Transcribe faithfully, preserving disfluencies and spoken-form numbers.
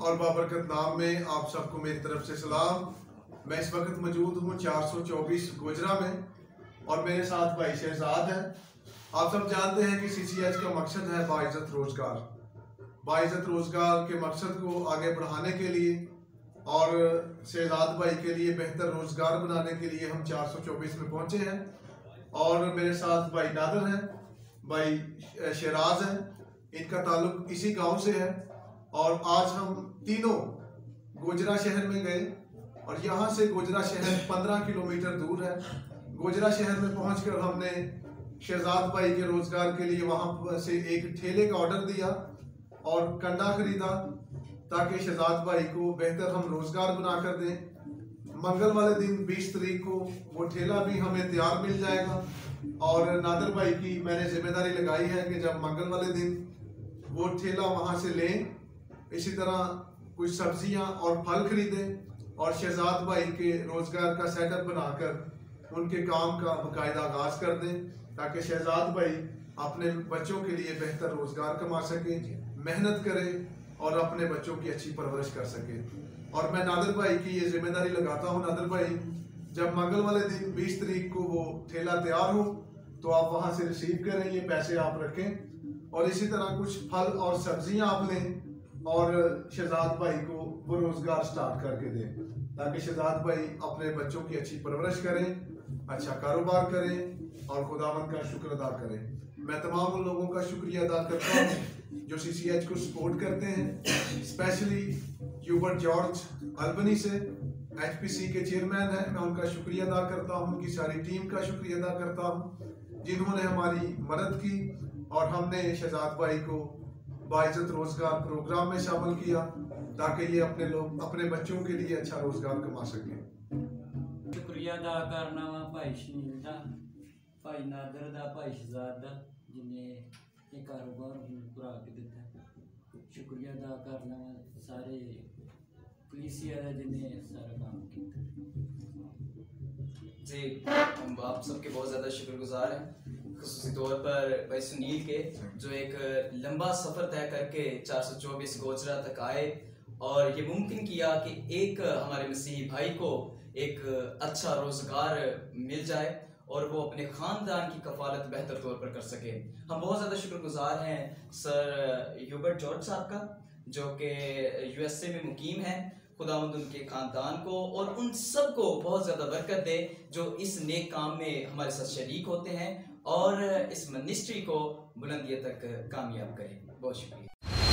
और बाबरकत नाम में आप सबको मेरी तरफ से सलाम। मैं इस वक्त मौजूद हूँ चार सौ चौबीस गोजरा में और मेरे साथ भाई शहजाद हैं। आप सब जानते हैं कि सी सी एच का मकसद है बाइज़्ज़त रोज़गार। बाइज़्ज़त रोज़गार के मकसद को आगे बढ़ाने के लिए और शहजाद भाई के लिए बेहतर रोज़गार बनाने के लिए हम चार सौ चौबीस में पहुँचे हैं। और मेरे साथ भाई नादर हैं, भाई शराज हैं, इनका ताल्लुक इसी गांव से है। और आज हम तीनों गोजरा शहर में गए और यहाँ से गोजरा शहर पंद्रह किलोमीटर दूर है। गोजरा शहर में पहुंचकर हमने शहजाद भाई के रोज़गार के लिए वहाँ से एक ठेले का ऑर्डर दिया और कंडा खरीदा ताकि शहजाद भाई को बेहतर हम रोज़गार बना कर दें। मंगल वाले दिन बीस तारीख को वो ठेला भी हमें तैयार मिल जाएगा और नादर भाई की मैंने जिम्मेदारी लगाई है कि जब मंगल वाले दिन वो ठेला वहाँ से लें, इसी तरह कुछ सब्जियाँ और फल खरीदें और शहजाद भाई के रोज़गार का सेटअप बनाकर उनके काम का बाकायदा आगाज़ कर दें ताकि शहजाद भाई अपने बच्चों के लिए बेहतर रोज़गार कमा सके, मेहनत करे और अपने बच्चों की अच्छी परवरिश कर सके। और मैं नादर भाई की ये जिम्मेदारी लगाता हूँ। नादर भाई, जब मंगल वाले दिन बीस तारीख को वो ठेला तैयार हो तो आप वहाँ से रिसीव करें, ये पैसे आप रखें और इसी तरह कुछ फल और सब्जियाँ आप लें और शहजाद भाई को वो रोज़गार स्टार्ट करके दें ताकि शहजाद भाई अपने बच्चों की अच्छी परवरिश करें, अच्छा कारोबार करें और खुदावंद का शुक्र अदा करें। मैं तमाम उन लोगों का शुक्रिया अदा करता हूँ जो सी सी एच को सपोर्ट करते हैं, स्पेशली ह्यूबर्ट जॉर्ज अल्बनी से एच पी सी के चेयरमैन हैं। मैं उनका शुक्रिया अदा करता हूँ, उनकी सारी टीम का शुक्रिया अदा करता हूँ जिन्होंने हमारी मदद की और हमने शहजाद भाई को बाइज़्ज़त रोज़गार प्रोग्राम में शामिल किया ताकि ये अपने लोग अपने बच्चों के लिए अच्छा रोज़गार कमा सकें। शुक्रिया अदा करना वा भाई शनील दा, भाई नादर दा, भाई शहजाद दा जिन्हें ये कारोबार पूरा के दिता। शुक्रिया अदा करना वा सारे पुलिसिया दा जिन्हें सारा काम किया। जी, हम आप सबके बहुत ज़्यादा शुक्रगुजार हैं, ख़ुसूसी तौर पर भाई सुनील के जो एक लंबा सफ़र तय करके चार सौ चौबीस गोजरा तक आए और ये मुमकिन किया कि एक हमारे मसीही भाई को एक अच्छा रोज़गार मिल जाए और वो अपने ख़ानदान की कफालत बेहतर तौर पर कर सके। हम बहुत ज़्यादा शुक्रगुजार हैं सर ह्यूबर्ट जॉर्ज साहब का जो कि यू एस ए में मुकीम हैं। खुदावंद उनके ख़ानदान को और उन सब को बहुत ज़्यादा बरकत दे जो इस नेक काम में हमारे साथ शरीक होते हैं और इस मिनिस्ट्री को बुलंदियों तक कामयाब करें। बहुत शुक्रिया।